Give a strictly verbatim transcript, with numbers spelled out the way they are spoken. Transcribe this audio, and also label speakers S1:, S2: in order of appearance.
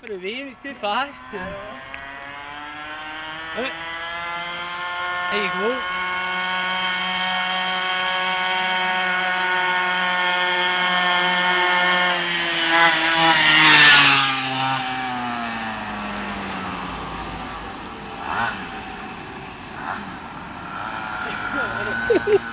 S1: for det vigtigste første. Ja. Hey, god.
S2: Hehehe